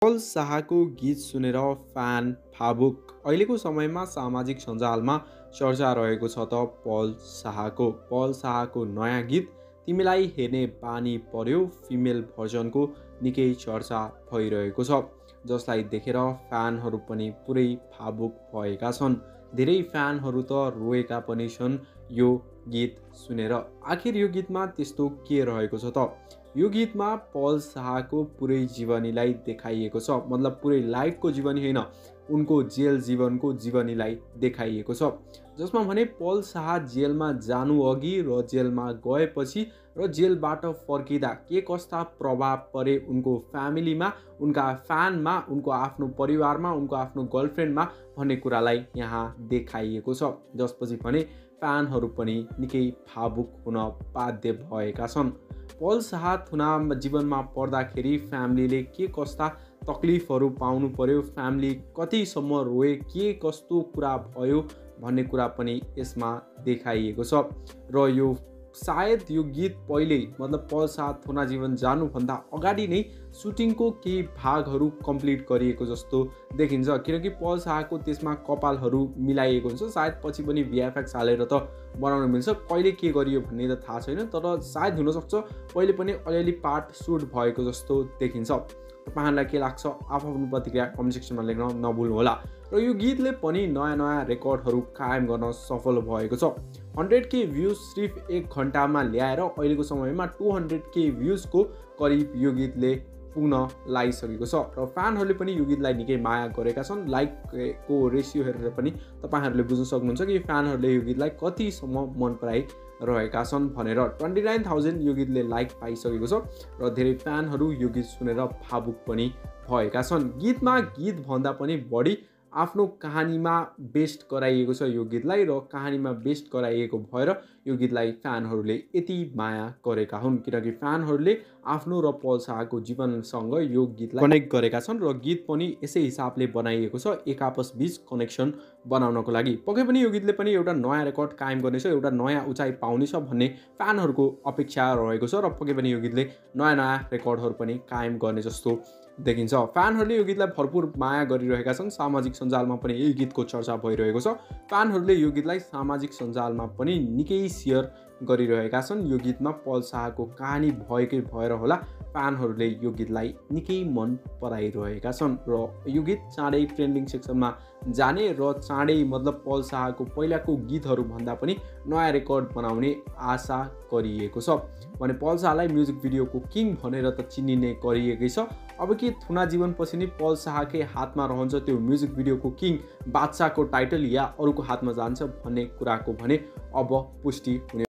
पल शाहको गीत सुनेर फ्यान भावुक। अहिलेको समयमा सामाजिक सञ्जालमा चर्चा रहेको छ त पल शाहको नयाँ गीत तिमीलाई हेर्ने बानी पर्यो फिमेल भर्जनको निकै चर्चा भइरहेको छ, जसलाई देखेर फ्यानहरू पनि पुरै भावुक भएका छन्। धेरै फ्यानहरू त रोएका पनि छन् यो गीत सुनेर। आखिर यो गीतमा त्यस्तो के रहेको छ त? यो गीतमा पल शाहको पुरै जीवनीलाई देखाइएको छ, मतलब पुरै लाइफको जीवनी होइन, उनको जेल जीवनको जीवनीलाई देखाइएको छ, जसमा भने पल शाह जेलमा जानु अघि र जेलमा गएपछि र जेलबाट फर्किँदा के कस्ता प्रभाव परे उनको फ्यामिलीमा, उनका फ्यानमा, उनको आफ्नो परिवारमा, उनको आफ्नो गर्लफ्रेन्डमा भन्ने कुरालाई यहाँ देखाइएको छ, जसपछि भने फ्यानहरू पनि निकै भावुक हुन बाध्य भएका छन्। पल शाह थुना जीवनमा पर्दाखेरि फ्यामिलीले के कस्ता तकलिफहरू पाउनु पर्यो, फ्यामिली कतिसम्म रोए, के कस्तो कुरा भयो भन्ने कुरा पनि यसमा देखाइएको छ। र यो सायद यो गीत पहिल्यै, मतलब पल शाह थुना जीवन जानुभन्दा अगाडि नै सुटिङको केही भागहरू कम्प्लिट गरिएको जस्तो देखिन्छ, किनकि पल शाहको त्यसमा कपालहरू मिलाइएको हुन्छ। सायद पछि पनि VFX हालेर त बनाउन मिल्छ, कहिले के गरियो भन्ने त थाहा छैन, तर सायद हुनसक्छ पहिले पनि अलिअलि पार्ट सुट भएको जस्तो देखिन्छ। तपाईँहरूलाई के लाग्छ आफ्नो प्रतिक्रिया कमेन्ट सेक्सनमा लेख्न नभुल्नुहोला। र यो गीतले पनि नयाँ रेकर्डहरू कायम गर्न सफल भएको छ। 100K भ्युज सिर्फ 1 घन्टामा ल्याएर अहिलेको समयमा 200K भ्युजको करिब यो गीतले पुग्न लागिसकेको छ र फ्यानहरूले पनि यो गीतलाई निकै माया गरेका छन्। लाइकको रेसियो हेरेर पनि तपाईँहरूले बुझ्न सक्नुहुन्छ कि फ्यानहरूले यो गीतलाई कतिसम्म मन पराइरहेका छन् भनेर। 29,000 यो गीतले लाइक पाइसकेको छ र धेरै फ्यानहरू यो गीत सुनेर भावुक पनि भएका छन्। गीतमा गीतभन्दा पनि बढी आफ्नो कहानीमा बेस्ड गराइएको छ यो गीतलाई, र कहानीमा बेस्ड गराइएको भएर यो गीतलाई फ्यानहरूले यति माया गरेका हुन्, किनकि फ्यानहरूले आफ्नो र पल शाहको जीवनसँग यो गीतलाई कनेक्ट गरेका छन् र गीत पनि यसै हिसाबले बनाइएको छ, एक आपस बीच कनेक्सन बनाउनको लागि। पक्कै पनि यो गीतले पनि एउटा नयाँ रेकर्ड कायम गर्नेछ, एउटा नयाँ उचाइ पाउनेछ भन्ने फ्यानहरूको अपेक्षा रहेको छ र पक्कै पनि यो गीतले नयाँ रेकर्डहरू पनि कायम गर्ने जस्तो देखिन्छ। फ्यानहरूले यो गीतलाई भरपुर माया गरिरहेका छन्, सामाजिक सञ्जालमा पनि यही गीतको चर्चा भइरहेको छ। फ्यानहरूले यो गीतलाई सामाजिक सञ्जालमा पनि निकै सेयर गरिरहेका छन्। यो गीतमा पल शाहको कहानी भएकै भएर होला फ्यानहरूले यो गीतलाई निकै मन पराइरहेका छन् र यो गीत चाँडै ट्रेन्डिङ सेक्सनमा जाने र चाँडै, मतलब पल शाहको पहिलाको गीतहरू भन्दा पनि नयाँ रेकर्ड बनाउने आशा गरिएको छ। भने पल शाहलाई म्युजिक भिडियोको किङ भनेर त चिनिने गरिएकै छ। अब के थुना जीवनपछि नै पल शाहकै हातमा रहन्छ त्यो म्युजिक भिडियोको किङ बादशाहको टाइटल, या अरूको हातमा जान्छ भन्ने कुराको भने अब पुष्टि हुने